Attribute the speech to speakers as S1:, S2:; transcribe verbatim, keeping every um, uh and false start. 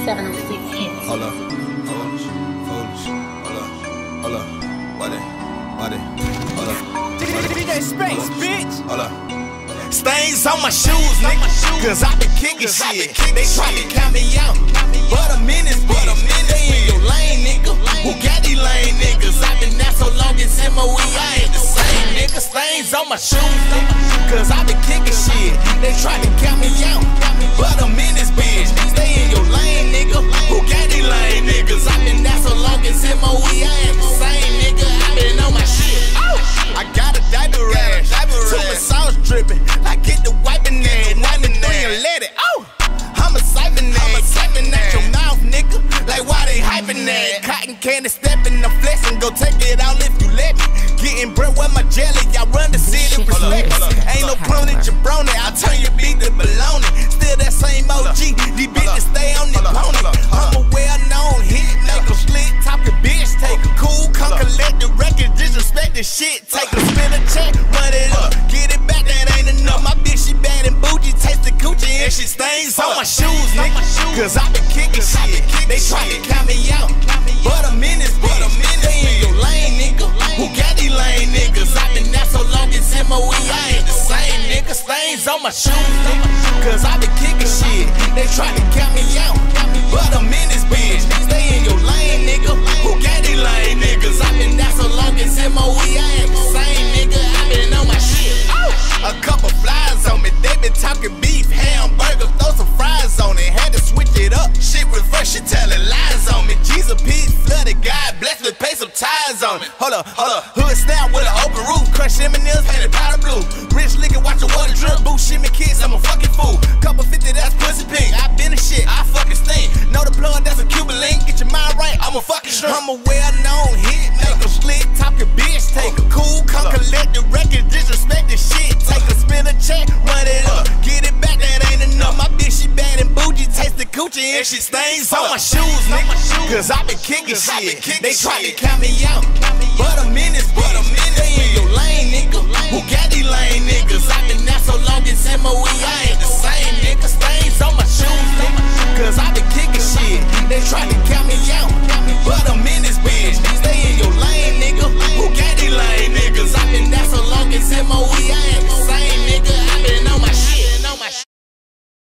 S1: seven oh six Hitz.
S2: Hold up, foolish, foolish, hold up, hold up, what it, what it, hold up,
S3: D J Space, bitch.
S2: hold up. Stains on my shoes, nigga, cause I been kicking shit. They try to count me out, but I'm in this bitch. They in your lane, nigga. Who got these lame niggas? I been out so long, it's M O E, I ain't the same, nigga. Stains on my shoes, nigga, cause I been kicking shit. They try to count me out, but I'm in this bitch. Stay in your lane, nigga. Who got these lame niggas? I been out so long, it's M O E, I ain't the same, nigga. I been on my shit. I got a diaper rash, till my sauce dripping. I get the wiping that, ninety-three and let it. Oh, I'm a siphon that, siphon at your mouth, nigga. Like why they hyping that? Cotton candy stepping, I'm flexing, go take it out if you let me. Getting bread with my jelly, I run the city, respect. Ain't no cloning, jabroni, I turn your beat to baloney. Still that same O G, these bitches stay on the pony. I'm a well-known hit maker, slick talking bitch, take a cool, come collect the record, disrespect the shit, take a spin a check, run it up, get it back, that ain't enough. My bitch, she bad and bougie, taste the coochie and she stains on my shoes, nigga, cause I been kicking shit. They try to count me out, but I'm in this bitch. They in your lane, nigga. Who got these lame niggas? I been out so long, it's M O E, I ain't the same, nigga. Stains on my shoes, nigga, cause I been kicking shit. They try to count me out, but I'm in this bitch. Stay in your lane, nigga. Who got these lame niggas? I been out so long, it's M O E, I ain't the same, nigga. I been on my shit. A couple flies on me, they been talking beef, hamburger, throw some fries on it. Had to switch it up, shit reverse, she telling lies on me. Jesus, peace, flooded, God bless me, pay some ties on it. Hold up, hold up, hood snap with an open roof, crush M and M's, painted powder blue. Rich liquor, watch the water drip, boo, shimmy kids, I'm a fucking fool. Couple fifty, that's pussy pink, I been a shit, I fucking stink. Know the blood, that's a Cuban link, get your mind right, I'm a fucking shrimp. I'm a well-known hit maker, slick talking bitch, take a cool, come collect the record, disrespect the shit. Take a spin a check, run it up, get it back, that ain't enough. My bitch, she bad and bougie, taste the coochie and she stains on my shoes, nigga, cause I been kicking shit. They try to count me out,